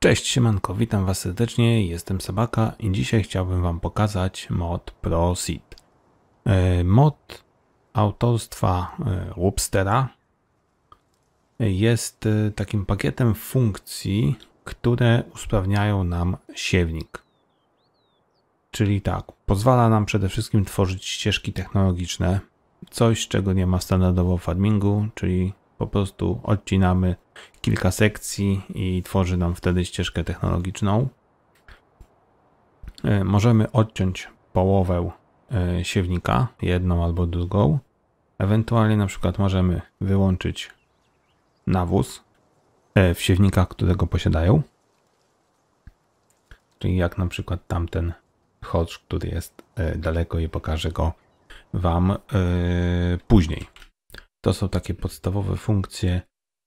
Cześć, siemanko, witam Was serdecznie, jestem Sabaka i dzisiaj chciałbym Wam pokazać mod ProSeed. Mod autorstwa Wobstera jest takim pakietem funkcji, które usprawniają nam siewnik. Czyli tak, pozwala nam przede wszystkim tworzyć ścieżki technologiczne, coś czego nie ma standardowo w farmingu, czyli po prostu odcinamy kilka sekcji i tworzy nam wtedy ścieżkę technologiczną. Możemy odciąć połowę siewnika, jedną albo drugą. Ewentualnie na przykład możemy wyłączyć nawóz w siewnikach, które go posiadają. Czyli jak na przykład tamten hodż, który jest daleko i pokażę go Wam później. To są takie podstawowe funkcje,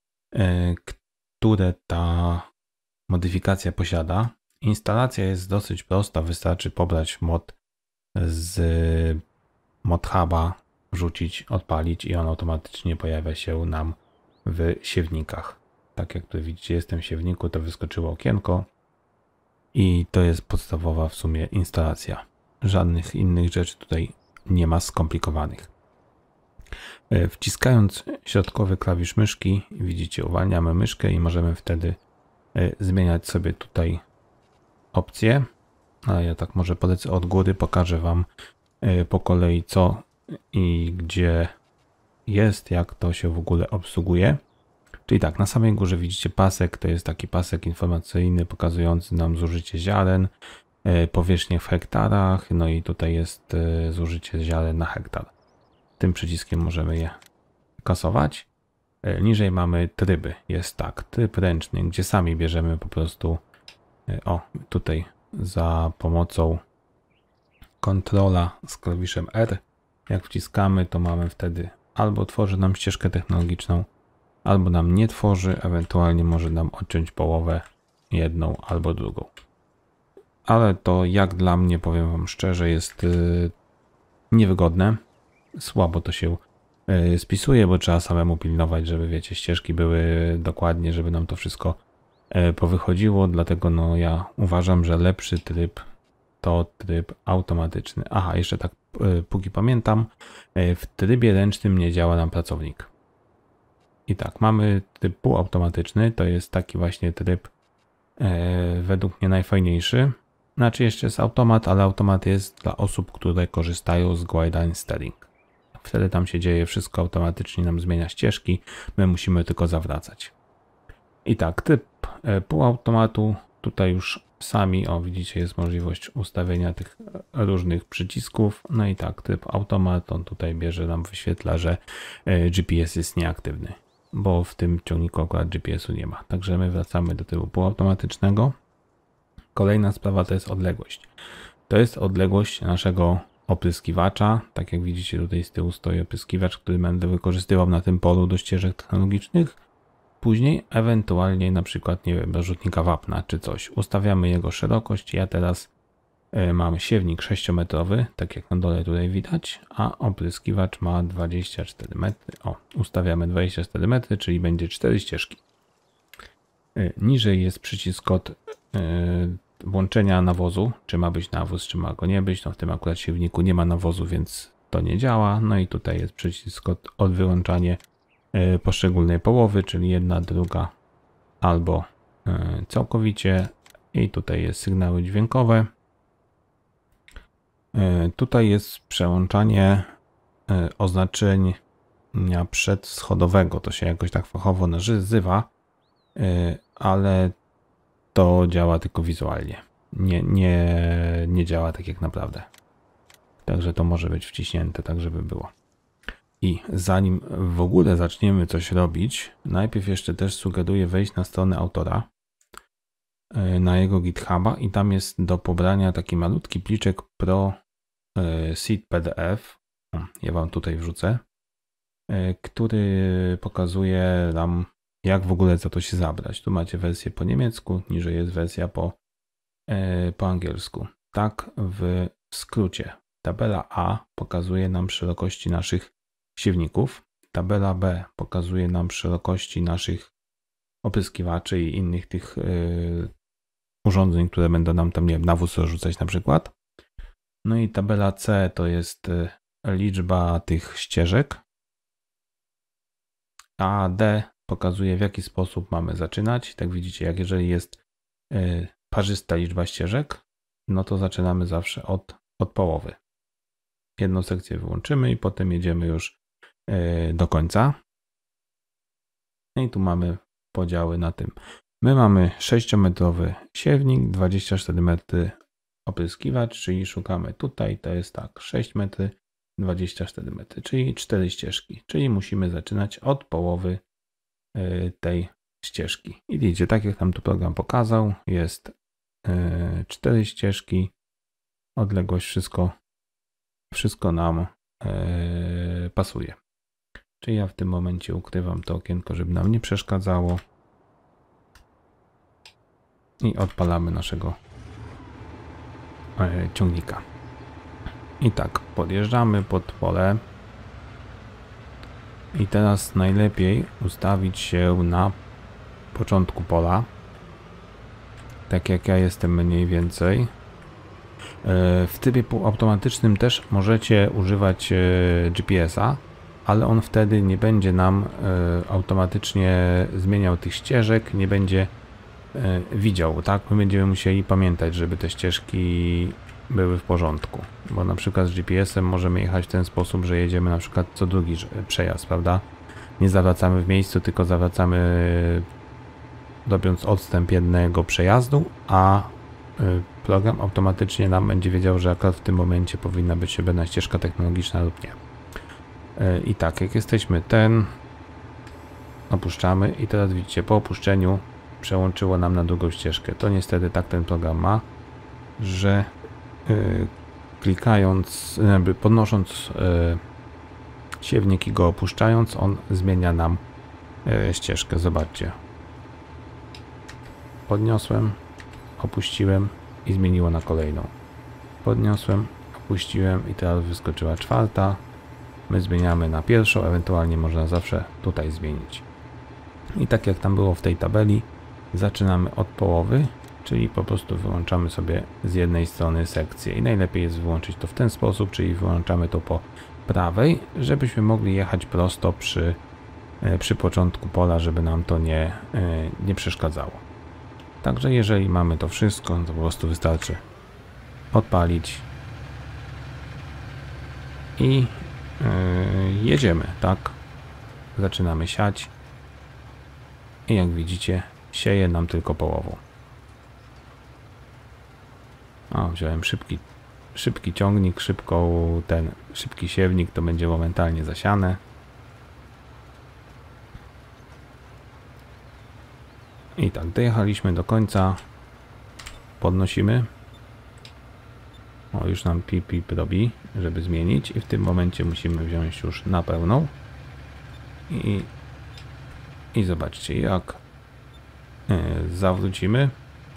które ta modyfikacja posiada. Instalacja jest dosyć prosta, wystarczy pobrać mod z ModHuba, wrzucić, odpalić i on automatycznie pojawia się nam w siewnikach. Tak jak tu widzicie, jestem w siewniku, to wyskoczyło okienko i to jest podstawowa w sumie instalacja. Żadnych innych rzeczy tutaj nie ma skomplikowanych. Wciskając środkowy klawisz myszki, widzicie, uwalniamy myszkę i możemy wtedy zmieniać sobie tutaj opcje. Ale ja tak może polecę od góry, pokażę Wam po kolei co i gdzie jest, jak to się w ogóle obsługuje. Czyli tak, na samej górze widzicie pasek, to jest taki pasek informacyjny pokazujący nam zużycie ziaren, powierzchnię w hektarach, no i tutaj jest zużycie ziaren na hektar. Tym przyciskiem możemy je kasować. Niżej mamy tryby. Jest tak, tryb ręczny, gdzie sami bierzemy po prostu tutaj za pomocą kontrola z klawiszem R. Jak wciskamy, to mamy wtedy albo tworzy nam ścieżkę technologiczną, albo nam nie tworzy, ewentualnie może nam odciąć połowę, jedną albo drugą. Ale to jak dla mnie, powiem Wam szczerze, jest niewygodne. Słabo to się spisuje, bo trzeba samemu pilnować, żeby wiecie, ścieżki były dokładnie, żeby nam to wszystko powychodziło, dlatego no ja uważam, że lepszy tryb to tryb automatyczny. Aha, jeszcze tak póki pamiętam, w trybie ręcznym nie działa nam pracownik. I tak, mamy tryb półautomatyczny, to jest taki właśnie tryb według mnie najfajniejszy. Znaczy jeszcze jest automat, ale automat jest dla osób, które korzystają z guideline steering. Wtedy tam się dzieje wszystko automatycznie, nam zmienia ścieżki, my musimy tylko zawracać. I tak, tryb półautomatu, tutaj już sami, widzicie, jest możliwość ustawienia tych różnych przycisków. No i tak, tryb automat, on tutaj bierze, nam wyświetla, że GPS jest nieaktywny, bo w tym ciągniku akurat GPS-u nie ma. Także my wracamy do trybu półautomatycznego. Kolejna sprawa to jest odległość. To jest odległość naszego opryskiwacza. Tak jak widzicie, tutaj z tyłu stoi opryskiwacz, który będę wykorzystywał na tym polu do ścieżek technologicznych. Później ewentualnie na przykład, nie wiem, do rzutnika wapna czy coś. Ustawiamy jego szerokość. Ja teraz mam siewnik 6-metrowy, tak jak na dole tutaj widać, a opryskiwacz ma 24 metry. Ustawiamy 24 metry, czyli będzie 4 ścieżki. Niżej jest przycisk od włączenia nawozu, czy ma być nawóz, czy ma go nie być. No w tym akurat siewniku nie ma nawozu, więc to nie działa. No i tutaj jest przycisk od wyłączanie poszczególnej połowy, czyli jedna, druga albo całkowicie. I tutaj jest sygnały dźwiękowe. Tutaj jest przełączanie oznaczenia przedschodowego. To się jakoś tak fachowo nazywa, ale to działa tylko wizualnie. Nie działa tak jak naprawdę. Także to może być wciśnięte, tak żeby było. I zanim w ogóle zaczniemy coś robić, najpierw jeszcze też sugeruję wejść na stronę autora, na jego GitHuba i tam jest do pobrania taki malutki pliczek ProSeed PDF. Ja Wam tutaj wrzucę, który pokazuje nam, jak w ogóle za to się zabrać. Tu macie wersję po niemiecku, niżej jest wersja po angielsku. Tak w skrócie. Tabela A pokazuje nam szerokości naszych siewników. Tabela B pokazuje nam szerokości naszych opryskiwaczy i innych tych urządzeń, które będą nam tam, nie wiem, nawóz rozrzucać na przykład. No i tabela C to jest liczba tych ścieżek, a D pokazuje, w jaki sposób mamy zaczynać. Tak widzicie, jak jeżeli jest parzysta liczba ścieżek, no to zaczynamy zawsze od połowy. Jedną sekcję wyłączymy i potem jedziemy już do końca. No i tu mamy podziały na tym. My mamy 6-metrowy siewnik, 24 metry opryskiwacz, czyli szukamy tutaj, to jest tak, 6 metry, 24 metry, czyli 4 ścieżki, czyli musimy zaczynać od połowy tej ścieżki. I widzicie, tak jak nam tu program pokazał, jest 4 ścieżki, odległość, wszystko nam pasuje. Czyli ja w tym momencie ukrywam to okienko, żeby nam nie przeszkadzało i odpalamy naszego ciągnika. I tak, podjeżdżamy pod pole i teraz najlepiej ustawić się na początku pola, tak jak ja jestem mniej więcej. W trybie półautomatycznym też możecie używać GPS-a, ale on wtedy nie będzie nam automatycznie zmieniał tych ścieżek, nie będzie widział, tak? My będziemy musieli pamiętać, żeby te ścieżki były w porządku, bo na przykład z GPS-em możemy jechać w ten sposób, że jedziemy na przykład co drugi przejazd, prawda? Nie zawracamy w miejscu, tylko zawracamy robiąc odstęp jednego przejazdu, a program automatycznie nam będzie wiedział, że akurat w tym momencie powinna być pewna ścieżka technologiczna lub nie. I tak, jak jesteśmy opuszczamy i teraz widzicie, po opuszczeniu przełączyło nam na drugą ścieżkę. To niestety tak ten program ma, że klikając, podnosząc siewnik i go opuszczając, on zmienia nam ścieżkę. Zobaczcie. Podniosłem, opuściłem i zmieniło na kolejną. Podniosłem, opuściłem i teraz wyskoczyła czwarta. My zmieniamy na pierwszą, ewentualnie można zawsze tutaj zmienić. I tak jak tam było w tej tabeli, zaczynamy od połowy, czyli po prostu wyłączamy sobie z jednej strony sekcję. I najlepiej jest wyłączyć to w ten sposób, czyli wyłączamy to po prawej, żebyśmy mogli jechać prosto przy początku pola, żeby nam to nie przeszkadzało. Także jeżeli mamy to wszystko, to po prostu wystarczy odpalić i jedziemy, tak? Zaczynamy siać i jak widzicie, sieje nam tylko połową. Wziąłem szybki ciągnik, szybki siewnik, to będzie momentalnie zasiane. I tak, dojechaliśmy do końca, podnosimy. Już nam pip robi, żeby zmienić i w tym momencie musimy wziąć już na pełną. I zobaczcie, jak zawrócimy.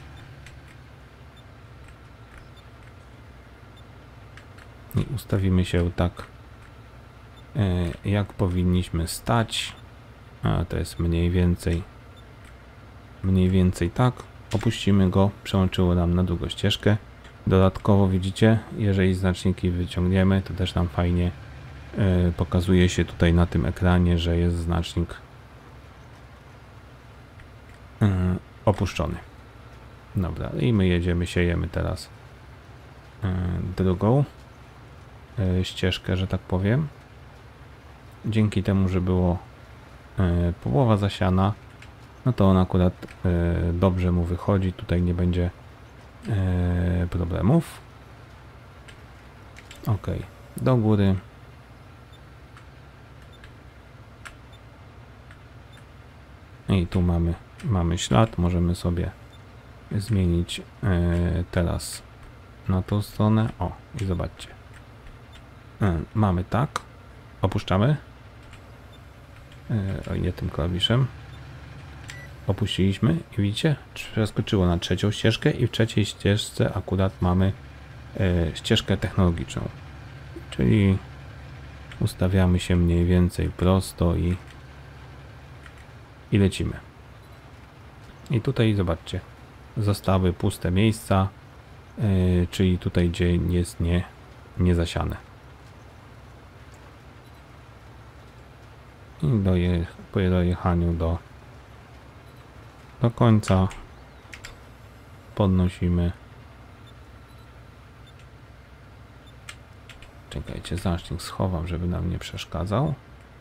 I ustawimy się tak, jak powinniśmy stać. To jest mniej więcej tak. Opuścimy go, przełączyło nam na drugą ścieżkę. Dodatkowo widzicie, jeżeli znaczniki wyciągniemy, to też nam fajnie pokazuje się tutaj na tym ekranie, że jest znacznik opuszczony. Dobra, i my jedziemy, siejemy teraz drugą ścieżkę, że tak powiem. Dzięki temu, że było połowa zasiana, no to on akurat dobrze mu wychodzi, tutaj nie będzie problemów. Ok, do góry. I tu mamy ślad, możemy sobie zmienić teraz na tą stronę. O, i zobaczcie. Mamy tak, opuszczamy. Oj, nie tym klawiszem. Opuściliśmy i widzicie, przeskoczyło na trzecią ścieżkę i w trzeciej ścieżce akurat mamy ścieżkę technologiczną. Czyli ustawiamy się mniej więcej prosto i lecimy. I tutaj zobaczcie, zostały puste miejsca, czyli tutaj, gdzie jest niezasiane. I po dojechaniu do końca podnosimy. Czekajcie, znacznik schowam, żeby nam nie przeszkadzał.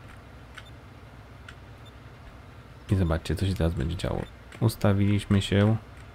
I zobaczcie, co się teraz będzie działo. Ustawiliśmy się.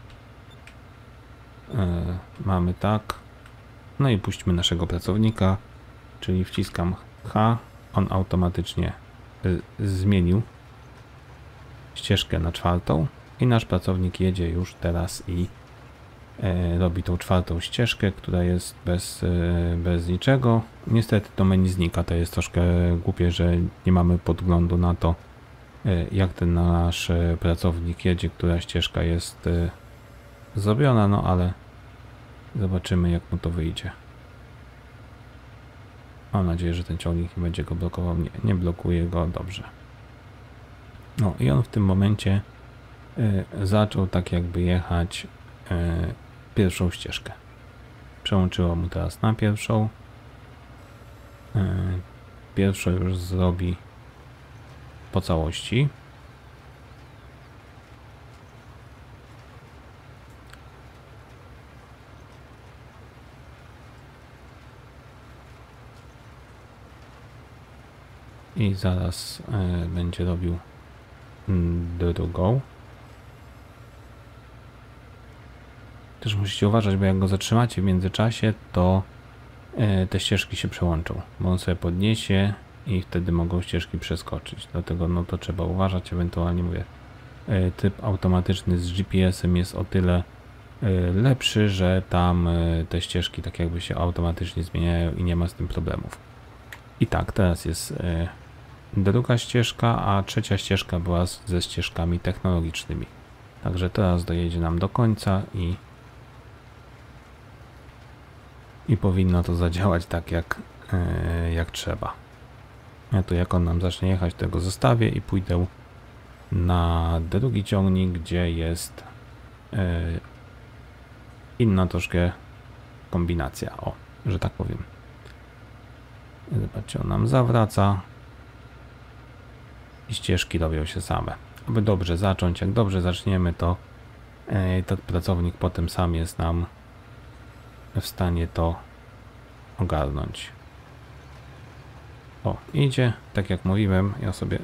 Mamy tak. No i puśćmy naszego pracownika, czyli wciskam H. On automatycznie zmienił ścieżkę na 4. I nasz pracownik jedzie już teraz i robi tą 4. ścieżkę, która jest bez niczego. Niestety to menu znika, to jest troszkę głupie, że nie mamy podglądu na to, jak ten nasz pracownik jedzie, która ścieżka jest zrobiona, no ale zobaczymy, jak mu to wyjdzie. Mam nadzieję, że ten ciągnik nie będzie go blokował. Nie blokuje go, dobrze. No i on w tym momencie zaczął tak jakby jechać pierwszą ścieżkę. Przełączyło mu teraz na pierwszą. Pierwszą już zrobi po całości. I zaraz będzie robił drugą. Też musicie uważać, bo jak go zatrzymacie w międzyczasie, to te ścieżki się przełączą, bo on sobie podniesie i wtedy mogą ścieżki przeskoczyć. Dlatego no to trzeba uważać. Ewentualnie mówię, tryb automatyczny z GPS-em jest o tyle lepszy, że tam te ścieżki tak jakby się automatycznie zmieniają i nie ma z tym problemów. I tak, teraz jest druga ścieżka, a trzecia ścieżka była ze ścieżkami technologicznymi. Także teraz dojedzie nam do końca i powinno to zadziałać tak jak trzeba. Ja tu jak on nam zacznie jechać, tego zostawię i pójdę na drugi ciągnik, gdzie jest inna troszkę kombinacja, o, że tak powiem. Zobaczcie, on nam zawraca i ścieżki robią się same. Aby dobrze zacząć, jak dobrze zaczniemy, to ten pracownik potem sam jest nam w stanie to ogarnąć. O, idzie, tak jak mówiłem, ja sobie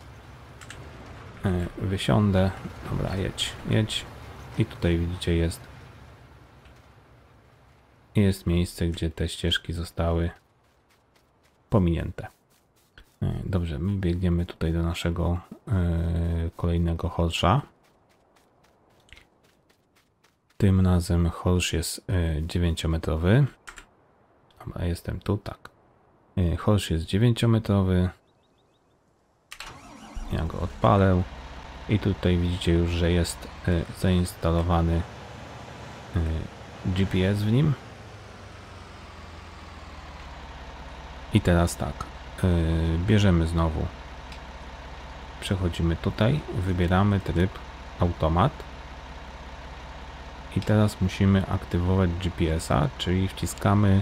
wysiądę. Dobra, jedź. I tutaj widzicie jest miejsce, gdzie te ścieżki zostały pominięte. Dobrze, my biegniemy tutaj do naszego kolejnego Horsza. Tym razem Horsz jest 9-metrowy. Dobra, jestem tu, tak. Horsz jest 9-metrowy. Ja go odpalę. I tutaj widzicie już, że jest zainstalowany GPS w nim. I teraz tak. Bierzemy znowu. Przechodzimy tutaj. Wybieramy tryb automat. I teraz musimy aktywować GPS-a, czyli wciskamy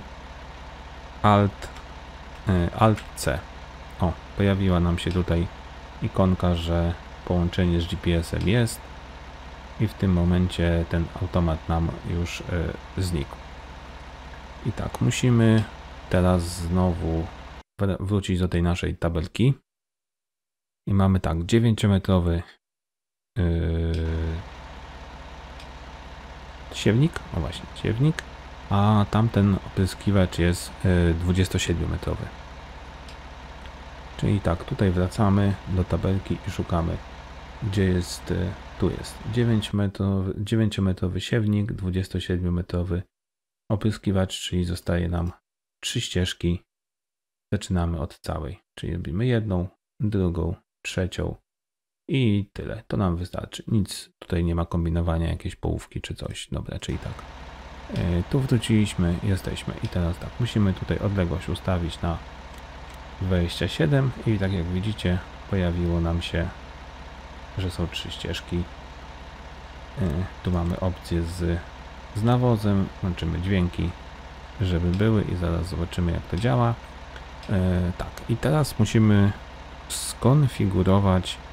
Alt-C. O, pojawiła nam się tutaj ikonka, że połączenie z GPS-em jest i w tym momencie ten automat nam już znikł. I tak, musimy teraz znowu wrócić do tej naszej tabelki i mamy tak, 9-metrowy siewnik, o właśnie, siewnik, a tamten opryskiwacz jest 27-metrowy. Czyli tak, tutaj wracamy do tabelki i szukamy, gdzie jest, tu jest 9-metrowy siewnik, 27-metrowy opryskiwacz, czyli zostaje nam 3 ścieżki. Zaczynamy od całej, czyli robimy jedną, drugą, trzecią i tyle. To nam wystarczy. Nic tutaj nie ma kombinowania, jakieś połówki czy coś. Dobra, czyli tak. Tu wróciliśmy, jesteśmy. I teraz tak, musimy tutaj odległość ustawić na 27 i tak jak widzicie, pojawiło nam się, że są 3 ścieżki. Tu mamy opcję z nawozem, włączymy dźwięki, żeby były i zaraz zobaczymy, jak to działa. Tak, i teraz musimy skonfigurować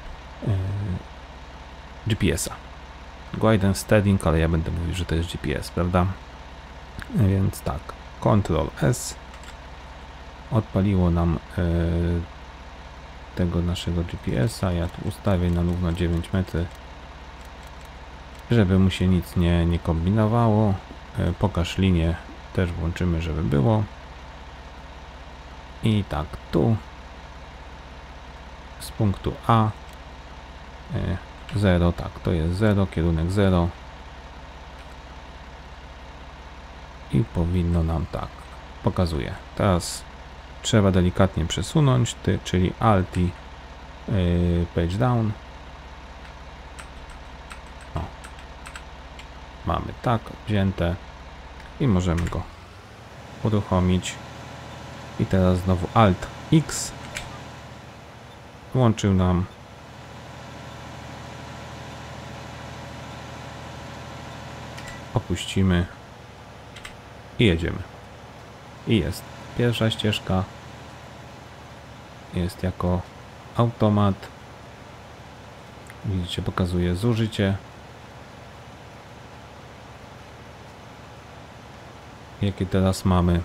GPS-a. Guidance Steering, ale ja będę mówił, że to jest GPS, prawda? Więc tak, Ctrl S odpaliło nam tego naszego GPS-a. Ja tu ustawię na równo 9 metrów, żeby mu się nic nie kombinowało. Pokaż linię też włączymy, żeby było. I tak, tu z punktu A 0, tak, to jest 0, kierunek 0 i powinno nam tak, pokazuje. Teraz trzeba delikatnie przesunąć, czyli Alt i Page Down. O. Mamy tak wzięte i możemy go uruchomić. I teraz znowu Alt X włączył nam opuścimy i jedziemy. I jest pierwsza ścieżka, jest jako automat. Widzicie, pokazuje zużycie, jakie teraz mamy,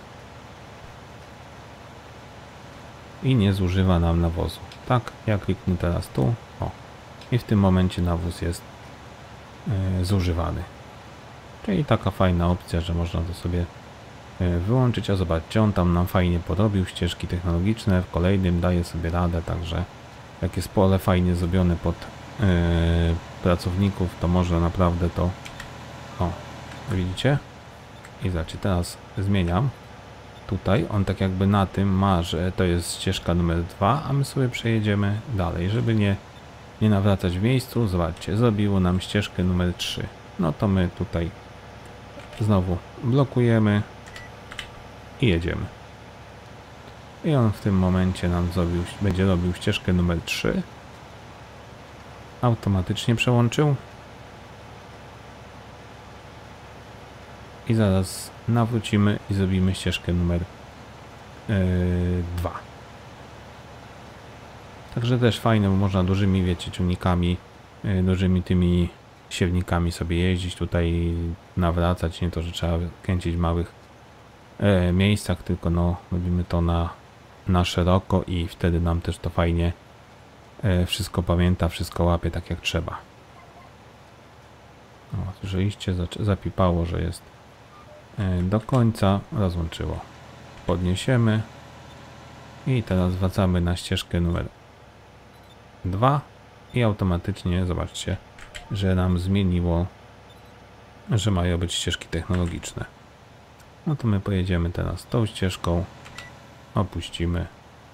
i nie zużywa nam nawozu. Tak, ja kliknę teraz tu, o, i w tym momencie nawóz jest zużywany. Czyli taka fajna opcja, że można to sobie wyłączyć. A zobaczcie, on tam nam fajnie porobił ścieżki technologiczne, w kolejnym daje sobie radę, także jak jest pole fajnie zrobione pod pracowników, to można naprawdę to, o, widzicie? I zobaczcie, teraz zmieniam. Tutaj on tak jakby na tym ma, że to jest ścieżka numer 2, a my sobie przejedziemy dalej, żeby nie nawracać w miejscu. Zobaczcie, zrobiło nam ścieżkę numer 3. No to my tutaj znowu blokujemy i jedziemy. I on w tym momencie nam będzie robił ścieżkę numer 3. Automatycznie przełączył. I zaraz nawrócimy i zrobimy ścieżkę numer 2. Także też fajne, bo można dużymi, wiecie, ciągnikami, dużymi tymi siewnikami sobie jeździć, tutaj nawracać, nie to, że trzeba kręcić w małych miejscach, tylko no robimy to na szeroko i wtedy nam też to fajnie wszystko pamięta, wszystko łapie tak jak trzeba. O, słyszeliście, zapipało, że jest do końca, rozłączyło. Podniesiemy i teraz wracamy na ścieżkę numer 2 i automatycznie, zobaczcie, że nam zmieniło, że mają być ścieżki technologiczne. No to my pojedziemy teraz tą ścieżką, opuścimy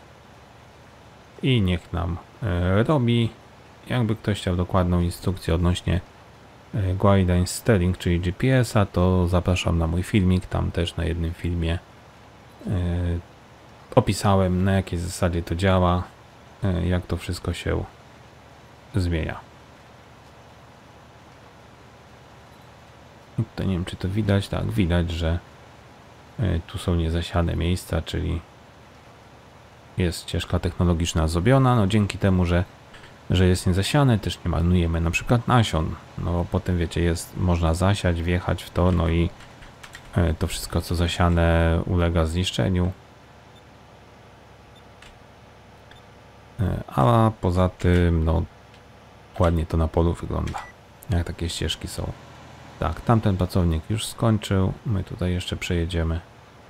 i niech nam robi. Jakby ktoś chciał dokładną instrukcję odnośnie Guidance Steering, czyli GPS-a, to zapraszam na mój filmik. Tam też na jednym filmie opisałem, na jakiej zasadzie to działa, jak to wszystko się zmienia. I tutaj nie wiem, czy to widać. Tak, widać, że tu są niezasiane miejsca, czyli jest ścieżka technologiczna zrobiona. No dzięki temu, że jest niezasiane, też nie marnujemy na przykład nasion. No bo potem, wiecie, można zasiać, wjechać w to, no i to wszystko, co zasiane, ulega zniszczeniu. A poza tym, no ładnie to na polu wygląda, jak takie ścieżki są. Tak, tamten pracownik już skończył. My tutaj jeszcze przejedziemy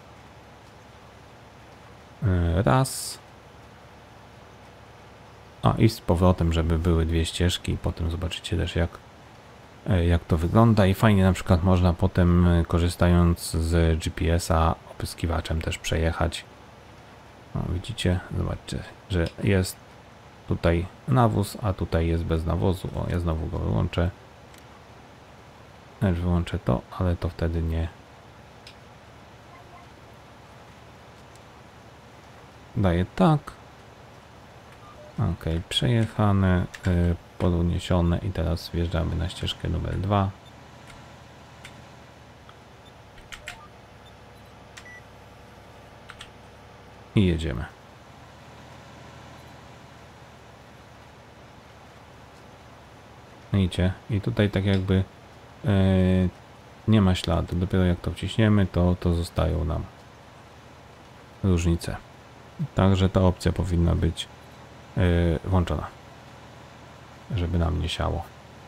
raz. A i z powrotem, żeby były dwie ścieżki i potem zobaczycie też jak to wygląda. I fajnie na przykład można potem, korzystając z GPS-a, opryskiwaczem też przejechać. No, widzicie, zobaczcie, że jest tutaj nawóz, a tutaj jest bez nawozu. O, ja znowu go wyłączę. Też wyłączę to, ale to wtedy nie daje tak. Ok, przejechane. podniesione i teraz wjeżdżamy na ścieżkę numer 2. I jedziemy. Widzicie? I tutaj tak jakby nie ma śladu. Dopiero jak to wciśniemy, to zostają nam różnice. Także ta opcja powinna być włączona, żeby nam nie siało.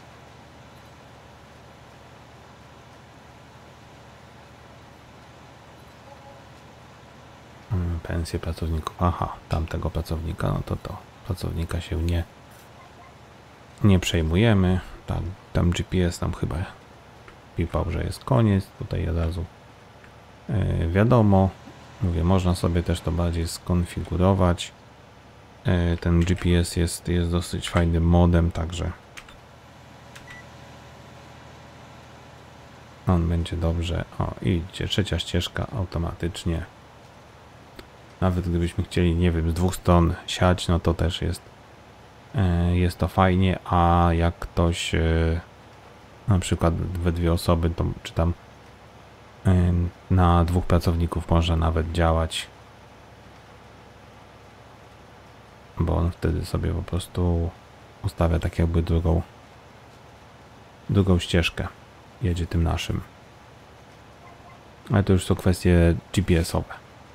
Pensje pracowników. Aha, tamtego pracownika, no to pracownika się nie przejmujemy. Tam GPS nam chyba pipał, że jest koniec. Tutaj od razu wiadomo. Mówię, można sobie też to bardziej skonfigurować. Ten GPS jest dosyć fajnym modem, także on będzie dobrze. O, idzie trzecia ścieżka automatycznie. Nawet gdybyśmy chcieli, nie wiem, z dwóch stron siać, no to też jest to fajnie, a jak ktoś na przykład we dwie osoby, to czy tam na dwóch pracowników można nawet działać, bo on wtedy sobie po prostu ustawia tak jakby drugą ścieżkę, jedzie tym naszym, ale to już są kwestie GPS-owe.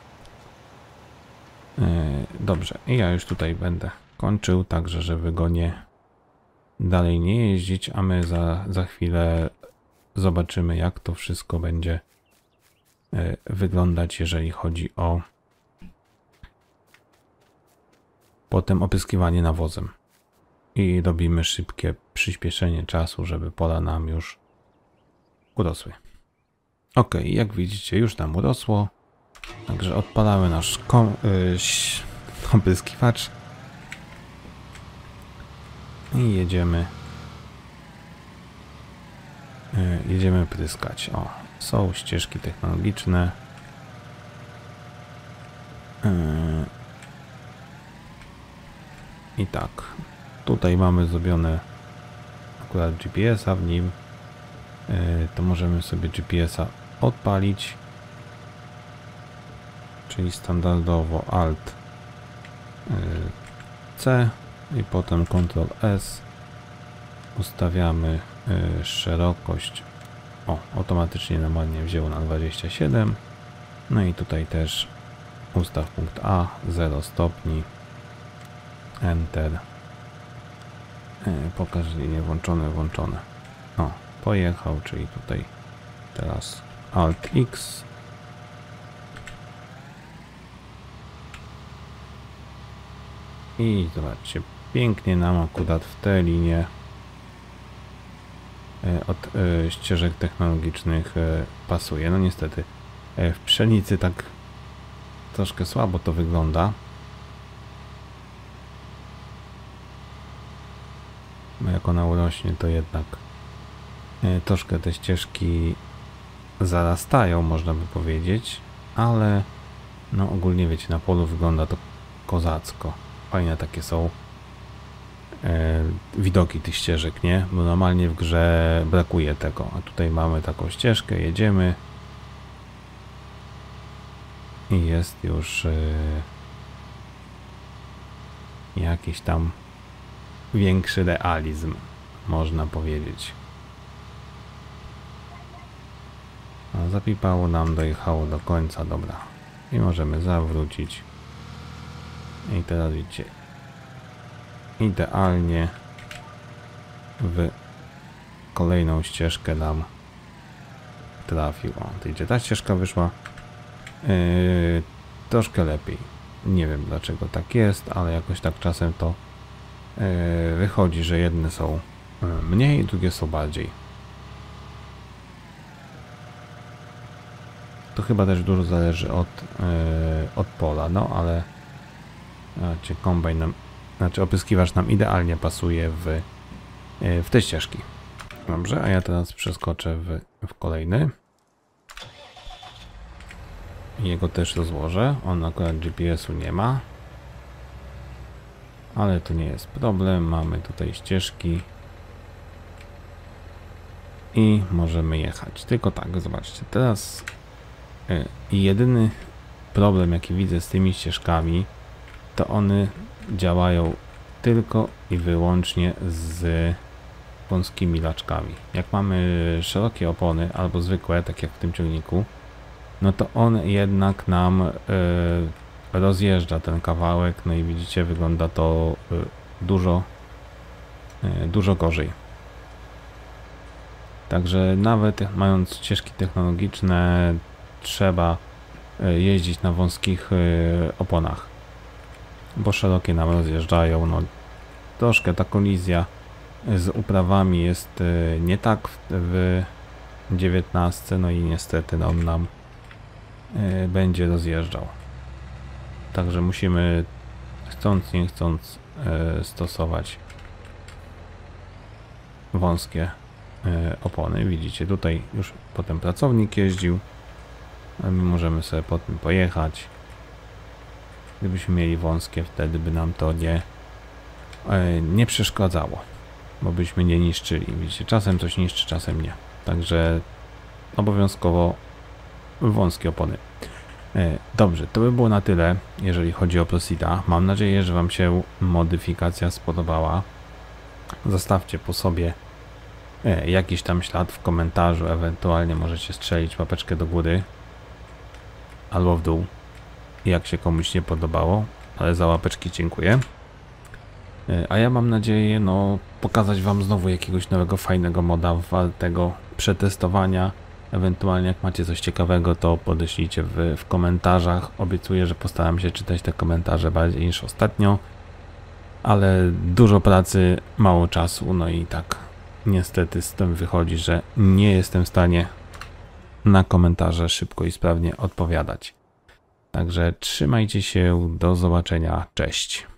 Dobrze, i ja już tutaj będę kończył, także żeby go dalej nie jeździć, a my za chwilę zobaczymy, jak to wszystko będzie wyglądać, jeżeli chodzi o potem opryskiwanie nawozem. I robimy szybkie przyspieszenie czasu, żeby pola nam już urosły. Ok, jak widzicie, już nam urosło. Także odpalamy nasz opryskiwacz i jedziemy pryskać. O, są ścieżki technologiczne. I tak, tutaj mamy zrobione akurat GPS-a w nim. To możemy sobie GPS-a odpalić. Czyli standardowo Alt C i potem Ctrl S. Ustawiamy szerokość. O, automatycznie nam ładnie wzięło na 27. No i tutaj też ustaw punkt A, 0 stopni. Enter. Pokaż linie włączone. O, pojechał, czyli tutaj teraz Alt X. I zobaczcie, pięknie nam akurat w te linie od ścieżek technologicznych pasuje. No niestety w pszenicy tak troszkę słabo to wygląda. Bo jak ona urośnie, to jednak troszkę te ścieżki zarastają, można by powiedzieć, ale no ogólnie wiecie, na polu wygląda to kozacko. Fajne takie są widoki tych ścieżek, nie? Bo normalnie w grze brakuje tego, a tutaj mamy taką ścieżkę, jedziemy i jest już jakiś tam większy realizm, można powiedzieć. No, zapipało nam, dojechało do końca, dobra. I możemy zawrócić. I teraz widzicie, idealnie w kolejną ścieżkę nam trafił. O, to idzie, ta ścieżka wyszła troszkę lepiej. Nie wiem dlaczego tak jest, ale jakoś tak czasem to wychodzi, że jedne są mniej, drugie są bardziej. To chyba też dużo zależy od pola, no ale kombajn nam, opryskiwacz nam idealnie pasuje w te ścieżki. Dobrze, a ja teraz przeskoczę w kolejny. Jego też rozłożę. On akurat GPS-u nie ma. Ale to nie jest problem. Mamy tutaj ścieżki. I możemy jechać. Tylko tak, zobaczcie. Teraz jedyny problem, jaki widzę z tymi ścieżkami, to one działają tylko i wyłącznie z wąskimi laczkami. Jak mamy szerokie opony albo zwykłe, tak jak w tym ciągniku, no to on jednak nam rozjeżdża ten kawałek, no i widzicie, wygląda to dużo gorzej. Także nawet mając ścieżki technologiczne, trzeba jeździć na wąskich oponach, bo szerokie nam rozjeżdżają. No, troszkę ta kolizja z uprawami jest nie tak w 19, no i niestety no, on nam będzie rozjeżdżał. Także musimy chcąc nie chcąc stosować wąskie opony. Widzicie, tutaj już potem pracownik jeździł, a my możemy sobie po tym pojechać. Gdybyśmy mieli wąskie, wtedy by nam to nie przeszkadzało, bo byśmy nie niszczyli. Widzicie, czasem coś niszczy, czasem nie. Także obowiązkowo wąskie opony. Dobrze, to by było na tyle, jeżeli chodzi o Procida. Mam nadzieję, że Wam się modyfikacja spodobała. Zostawcie po sobie jakiś tam ślad w komentarzu, ewentualnie możecie strzelić łapeczkę do góry albo w dół, jak się komuś nie podobało, ale za łapeczki dziękuję. A ja mam nadzieję, no, pokazać Wam znowu jakiegoś nowego, fajnego moda wartego przetestowania. Ewentualnie jak macie coś ciekawego, to podeślijcie w komentarzach. Obiecuję, że postaram się czytać te komentarze bardziej niż ostatnio, ale dużo pracy, mało czasu, no i tak niestety z tym wychodzi, że nie jestem w stanie na komentarze szybko i sprawnie odpowiadać. Także trzymajcie się, do zobaczenia, cześć.